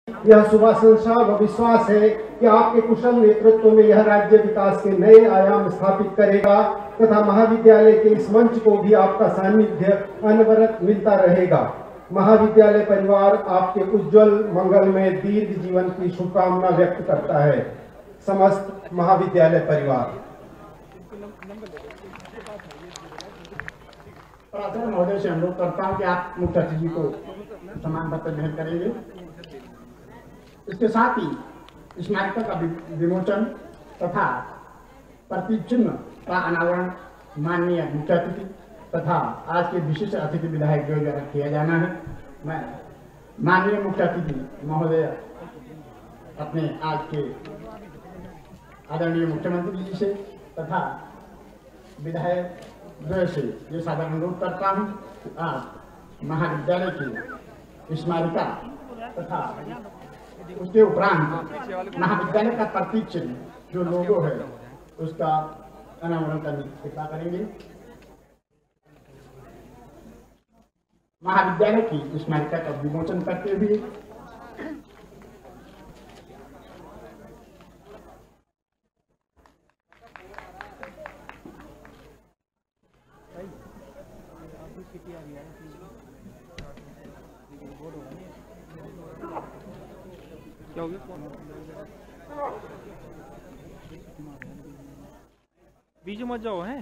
यह शुभाशंसा व विश्वास है कि आपके कुशल नेतृत्व में यह राज्य विकास के नए आयाम स्थापित करेगा तथा महाविद्यालय के इस मंच को भी आपका सानिध्य अनवरत मिलता रहेगा। महाविद्यालय परिवार आपके उज्जवल मंगल में दीर्घ जीवन की शुभकामना व्यक्त करता है। समस्त महाविद्यालय परिवार। प्राचार्य महोदय से अनुरोध करता हूं कि आप मुख्य अतिथि को सम्मान पत्र भेंट करेंगे। इसके साथ ही स्मारक का विमोचन तथा प्रतीक चिन्ह का अनावरण माननीय मुख्य अतिथि तथा आज के विशिष्ट अतिथि विधायक द्वारा किया जाना है। मैं माननीय मुख्य अतिथि महोदय अपने आज के आदरणीय मुख्यमंत्री जी से तथा विधायक द्वय से ये सादर अनुरोध करता हूँ। आज महाविद्यालय की स्मारिका तथा उसके उपरांत महाविद्यालय का प्रतीक चिन्ह जो लोगो है उसका अनावरण करने की कृपा करेंगे। महाविद्यालय की स्मारिका का विमोचन करते हुए क्या हो गया? बीच मत जाओ हैं।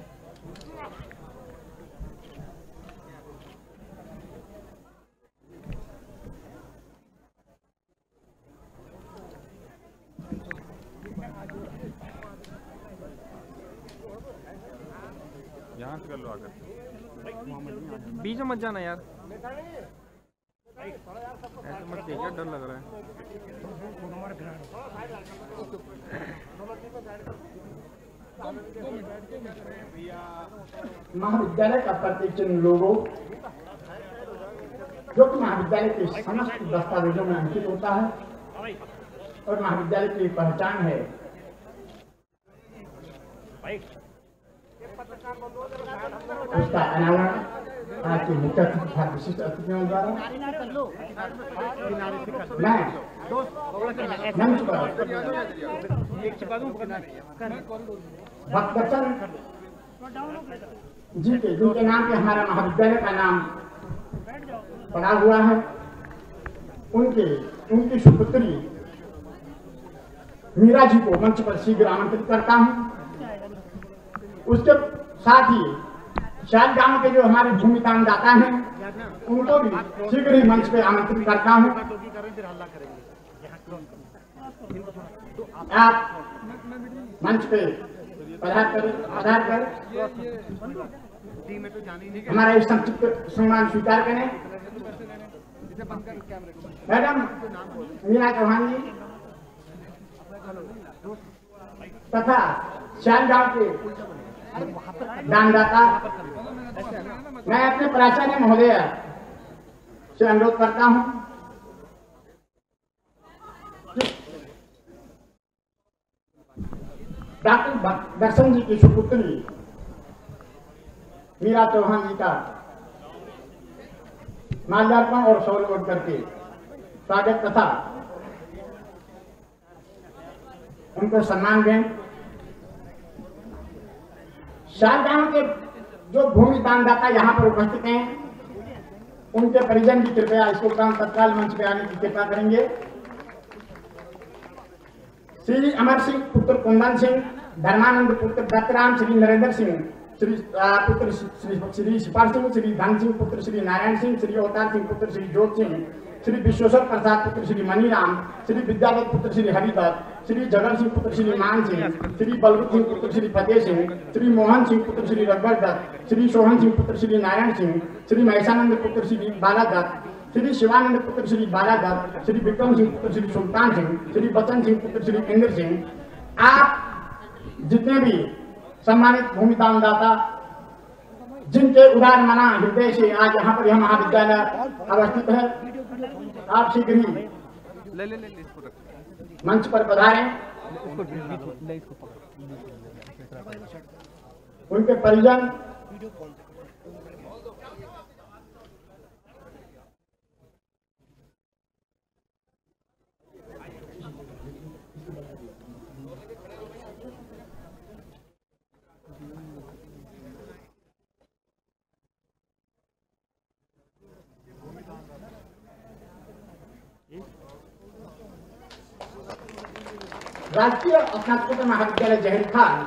यहाँ से कर लो आकर। बीच में मत जाना यार। ऐसे मत देखिए, डर लग रहा है। महाविद्यालय का प्रतीक चिन्ह लोगो जो कि महाविद्यालय के समस्त दस्तावेजों में अंकित होता है और महाविद्यालय की पहचान है। उसका अनावरण आज के मुख्य अतिथि तथा विशिष्ट अतिथियों द्वारा मैं मंच पर भक्तवचन जी के जिनके नाम पे हमारा महाविद्यालय का नाम पड़ा हुआ है उनकी सुपुत्री मीरा जी को मंच पर शीघ्र आमंत्रित करता हूँ। उसके साथ ही शायद गांव के जो हमारे भूमि दानदाता हैं उनको भी शीघ्र ही मंच पे आमंत्रित करता हूं। आप मंच पे पधार कर हमारा इस संक्षिप्त सम्मान स्वीकार करें। मैडम मीना चौहान जी तथा श्याम गांव के दानदाता मैं अपने प्राचार्य महोदय से अनुरोध करता हूं डॉक्टर दर्शन जी की सुपुत्री मीरा चौहान जी का माल्यार्पण और सौरभ करके स्वागत तथा उनको सम्मान दें। शारगांव के जो भूमि दानदाता यहाँ पर उपस्थित हैं उनके परिजन भी कृपया इसको तत्काल मंच पे आने की कृपा करेंगे। श्री अमर सिंह पुत्र कुंदन सिंह, धर्मानंद पुत्र दत्तराम, श्री नरेंद्र सिंह श्री पुत्र श्री शिपाल सिंह, श्री धन सिंह पुत्र श्री नारायण सिंह, श्री अवतार सिंह पुत्र श्री जोत सिंह, श्री विश्वेश्वर प्रसाद पुत्र श्री मनीराम, श्री विद्यादत्त पुत्र श्री हरिदत्त, श्री जगन सिंह पुत्र श्री मान सिंह, श्री बलवंत सिंह पुत्र श्री फतेह सिंह, श्री मोहन सिंह पुत्र श्री रघुवर दत्त, श्री सोहन सिंह पुत्र श्री नारायण सिंह, श्री महेशानंद पुत्र श्री बाला दत्त, श्री शिवानंद पुत्र श्री बाला दत्त, श्री विक्रम सिंह पुत्र श्री सुल्तान सिंह, श्री बचन सिंह पुत्र श्री इंद्र सिंह। आप जितने भी सम्मानित भूमि दानदाता जिनके उदार मना हृदय से आज यहाँ पर यह महाविद्यालय अवस्थित है, आप शीघ्र ही मंच पर पधारें। उनके परिजन राष्ट्रीय स्नातकोत्तर महाविद्यालय जहरीखाल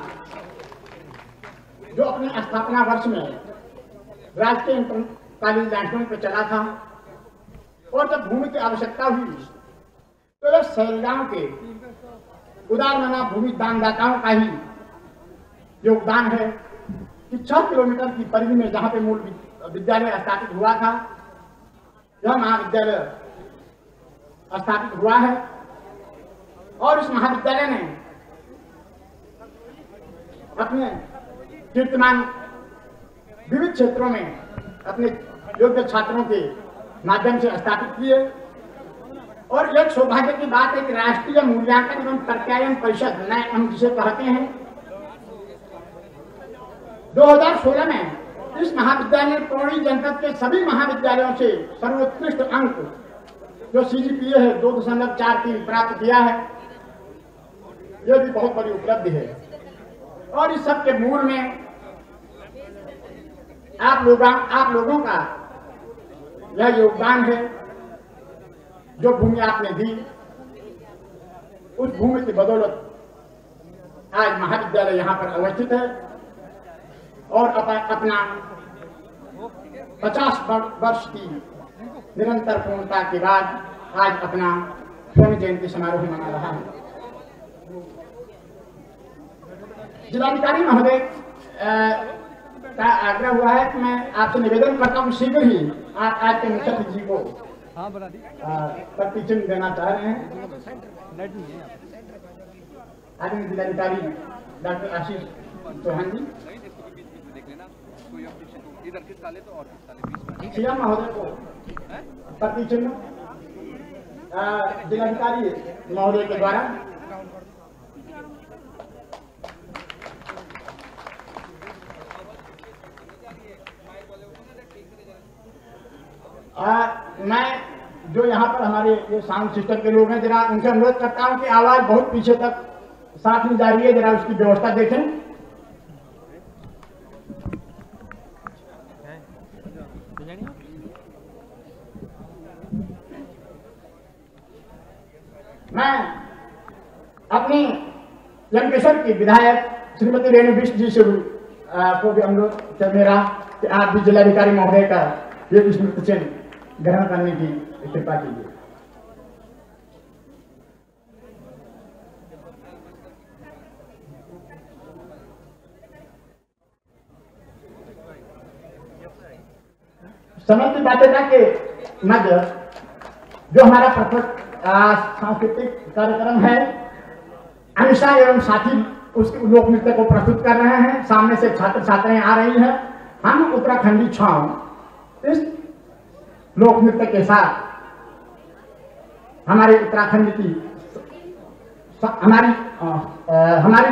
जो अपने स्थापना वर्ष में राष्ट्रीय इंटर कॉलेज लैंडफोन पर चला था, और जब भूमि की आवश्यकता हुई तो यह सैलगांव के उदारमना भूमि दानदाताओं का ही योगदान है कि 6 किलोमीटर की परिधि में जहां पे मूल विद्यालय स्थापित हुआ था, यह महाविद्यालय स्थापित हुआ है। और इस महाविद्यालय ने अपने कीर्तिमान विविध क्षेत्रों में अपने योग्य छात्रों के माध्यम से स्थापित किए। और एक सौभाग्य की बात है कि राष्ट्रीय मूल्यांकन एवं प्रत्यायन परिषद हम जिसे कहते हैं, 2016 में इस महाविद्यालय ने पौड़ी जनपद के सभी महाविद्यालयों से सर्वोत्कृष्ट अंक जो CGPA है 2.43 प्राप्त किया है। यह भी बहुत बड़ी उपलब्धि है। और इस सब के मूल में आप लोगों का यह योगदान है। जो भूमि आपने दी, उस भूमि की बदौलत आज महाविद्यालय यहाँ पर अवस्थित है और अपना 50 वर्ष की निरंतर पूर्णता के बाद आज अपना स्वर्ण जयंती समारोह मना रहा है। जिलाधिकारी महोदय का आग्रह हुआ है कि मैं आपसे निवेदन करता हूँ शीघ्र ही आज के मुख्य अतिथि को प्रतिचिन्ह देना चाह रहे हैं। आदरणीय जिलाधिकारी डॉक्टर आशीष चौहान जी सीएम महोदय को प्रतिचिन्ह जिलाधिकारी महोदय के द्वारा मैं जो यहाँ पर हमारे ये साउंड सिस्टम के लोग हैं, जरा उनसे अनुरोध करता हूँ कि आवाज बहुत पीछे तक साथ में जा रही है, जरा उसकी व्यवस्था देखें। मैं अपनी लंकेश्वर की विधायक श्रीमती रेणु बिष्ट जी से को भी अनुरोध मेरा कि आप भी जिलाधिकारी महोदय का ये स्मृति चिन्ह ग्रहण करने की कृपा कीजिए। समय की बाध्यता के मध्य जो हमारा सांस्कृतिक कार्यक्रम है, अनिशा एवं साथी उसके लोक नृत्य को प्रस्तुत कर रहे हैं। सामने से छात्र छात्राएं आ रही हैं। हम उत्तराखंडी छाव इस लोक नृत्य के साथ हमारे उत्तराखंड की हमारी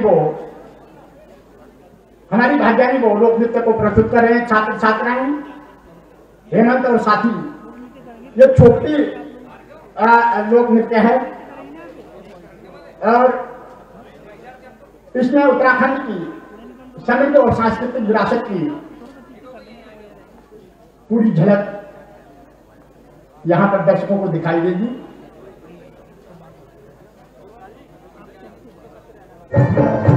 भाग्यानी वो लोक नृत्य को प्रस्तुत कर रहे हैं। छात्र छात्राएं हेमंत और साथी, ये छोटी लोक नृत्य है और इसमें उत्तराखंड की समृद्ध और सांस्कृतिक विरासत की पूरी झलक यहाँ पर दर्शकों को दिखाई देगी।